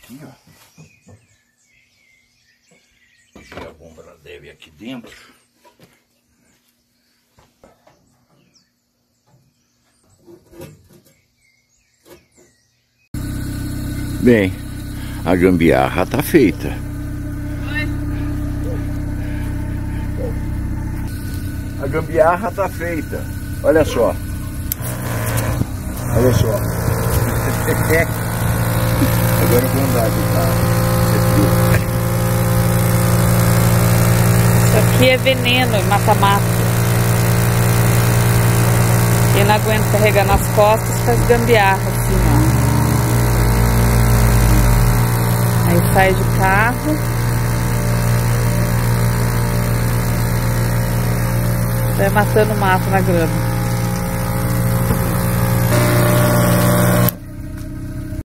aqui, ó. Deixei a bomba da Debbie aqui dentro. Bem, a gambiarra tá feita. A gambiarra tá feita. Olha só. Olha só. Agora eu vou andar de carro. Isso aqui é veneno, mata-mato. Quem não aguenta carregar nas costas faz gambiarra assim, ó. Aí sai de carro. Vai matando o mato na grama.